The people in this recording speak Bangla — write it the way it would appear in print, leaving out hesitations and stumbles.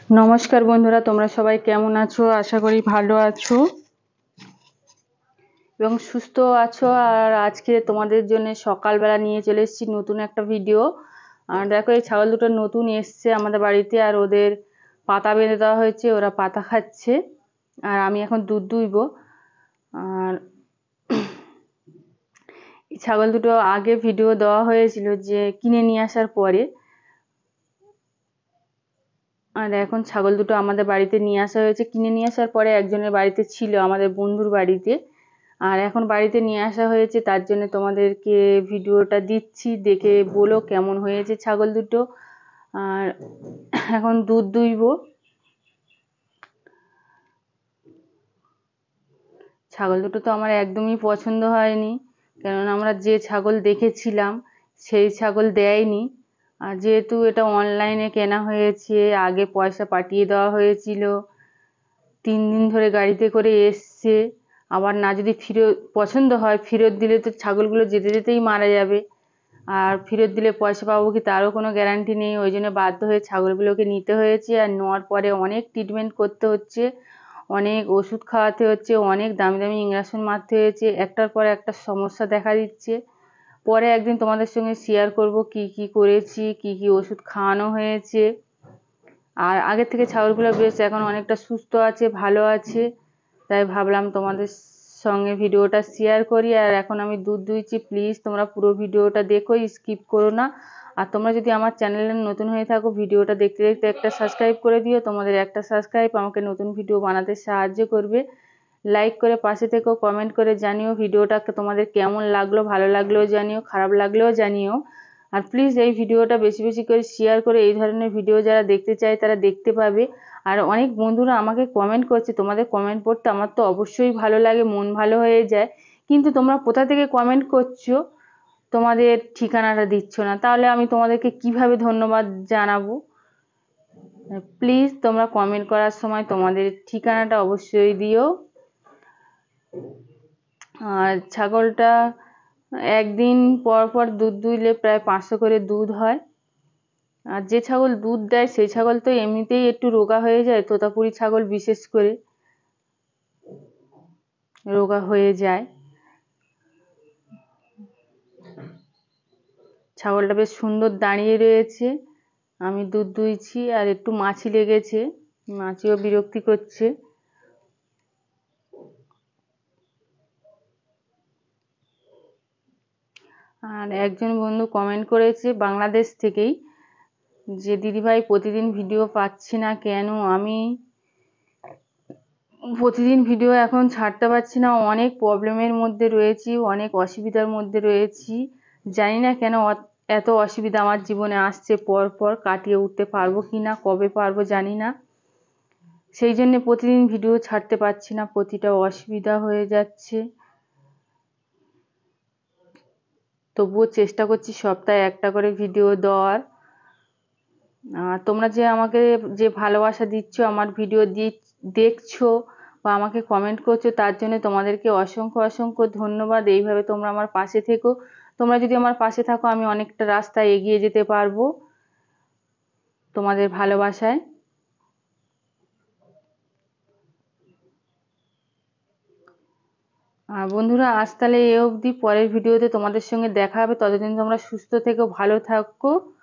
নমস্কার বন্ধুরা, তোমরা সবাই কেমন আছো? আশা করি ভালো আছো এবং সুস্থ আছো। আর আজকে তোমাদের জন্য সকালবেলা নিয়ে চলে এসেছি নতুন একটা ভিডিও। আর দেখো, এই ছাগল দুটো নতুন এসছে আমাদের বাড়িতে, আর ওদের পাতা বেঁধে দেওয়া হয়েছে, ওরা পাতা খাচ্ছে আর আমি এখন দুধ দুইবো। আর এই ছাগল দুটো আগে ভিডিও দেওয়া হয়েছিল যে কিনে নিয়ে আসার পরে, আর এখন ছাগল দুটো আমাদের বাড়িতে নিয়ে আসা হয়েছে। কিনে নিয়ে আসার পরে একজনের বাড়িতে ছিল, আমাদের বন্ধুর বাড়িতে, আর এখন বাড়িতে নিয়ে আসা হয়েছে। তার জন্য তোমাদেরকে ভিডিওটা দিচ্ছি, দেখে বলো কেমন হয়েছে ছাগল দুটো। আর এখন দুধ দুইবো। ছাগল দুটো তো আমার একদমই পছন্দ হয়নি, কেননা আমরা যে ছাগল দেখেছিলাম সেই ছাগল দেয়নি। আর যেহেতু এটা অনলাইনে কেনা হয়েছে, আগে পয়সা পাঠিয়ে দেওয়া হয়েছিল, 3 দিন ধরে গাড়িতে করে এসছে, আবার না যদি ফেরত পছন্দ হয় ফেরত দিলে তো ছাগলগুলো যেতে যেতেই মারা যাবে, আর ফেরত দিলে পয়সা পাবো কি তারও কোনো গ্যারান্টি নেই। ওই জন্য বাধ্য হয়ে ছাগলগুলোকে নিতে হয়েছে। আর নেওয়ার পরে অনেক ট্রিটমেন্ট করতে হচ্ছে, অনেক ওষুধ খাওয়াতে হচ্ছে, অনেক দামি দামি ইঞ্জেকশন মারতে হয়েছে, একটার পর একটা সমস্যা দেখা দিচ্ছে। পরে একদিন তোমাদের সঙ্গে শেয়ার করব কি কি করেছি, কি কি ওষুধ খাওয়ানো হয়েছে। আর আগের থেকে ছাগলগুলো বেশ এখন অনেকটা সুস্থ আছে, ভালো আছে, তাই ভাবলাম তোমাদের সঙ্গে ভিডিওটা শেয়ার করি। আর এখন আমি দুধ দুইছি, প্লিজ তোমরা পুরো ভিডিওটা দেখো, স্কিপ করো না। আর তোমরা যদি আমার চ্যানেলে নতুন হয়ে থাকো, ভিডিওটা দেখতে দেখতে একটা সাবস্ক্রাইব করে দিও। তোমাদের একটা সাবস্ক্রাইব আমাকে নতুন ভিডিও বানাতে সাহায্য করবে। লাইক করে পাশে থেকো, কমেন্ট করে জানিও ভিডিওটা তোমাদের কেমন লাগলো, ভালো লাগলেও জানিও, খারাপ লাগলেও জানিও। আর প্লিজ এই ভিডিওটা বেশি বেশি করে শেয়ার করে, এই ধরনের ভিডিও যারা দেখতে চায় তারা দেখতে পাবে। আর অনেক বন্ধুরা আমাকে কমেন্ট করছে, তোমাদের কমেন্ট পড়তে আমার তো অবশ্যই ভালো লাগে, মন ভালো হয়ে যায়, কিন্তু তোমরা কোথা থেকে কমেন্ট করছো, তোমাদের ঠিকানাটা দিচ্ছ না, তাহলে আমি তোমাদেরকে কিভাবে ধন্যবাদ জানাবো? প্লিজ তোমরা কমেন্ট করার সময় তোমাদের ঠিকানাটা অবশ্যই দিও। আর ছাগলটা একদিন পর পর দুধ দুইলে প্রায় 500 করে দুধ হয়। আর যে ছাগল দুধ দেয় সেই ছাগল তো এমনিতেই একটু রোগা হয়ে যায়, তোতাপুরি ছাগল বিশেষ করে রোগা হয়ে যায়। ছাগলটা বেশ সুন্দর দাঁড়িয়ে রয়েছে, আমি দুধ দুইছি। আর একটু মাছি লেগেছে, মাছিও বিরক্তি করছে। আর একজন বন্ধু কমেন্ট করেছে বাংলাদেশ থেকেই, যে দিদিভাই প্রতিদিন ভিডিও পাচ্ছি না কেন? আমি প্রতিদিন ভিডিও এখন ছাড়তে পারছি না, অনেক প্রবলেমের মধ্যে রয়েছি, অনেক অসুবিধার মধ্যে রয়েছি। জানি না কেন এত অসুবিধা আমার জীবনে আসছে, পর পর কাটিয়ে উঠতে পারবো কি না, কবে পারবো জানি না। সেই জন্য প্রতিদিন ভিডিও ছাড়তে পারছি না, প্রতিটা অসুবিধা হয়ে যাচ্ছে। তবুও চেষ্টা করছি সপ্তাহে একটা করে ভিডিও দেওয়ার। তোমরা যে আমাকে যে ভালোবাসা দিচ্ছ, আমার ভিডিও দেখছো বা আমাকে কমেন্ট করছো, তার জন্য তোমাদেরকে অসংখ্য অসংখ্য ধন্যবাদ। এইভাবে তোমরা আমার পাশে থেকো। তোমরা যদি আমার পাশে থাকো, আমি অনেকটা রাস্তা এগিয়ে যেতে পারবো তোমাদের ভালোবাসায়। আর বন্ধুরা, আজ তাহলে এ অবধি, পরের ভিডিওতে তোমাদের সঙ্গে দেখা হবে। ততদিন তোমরা সুস্থ থেকো, ভালো থাকো।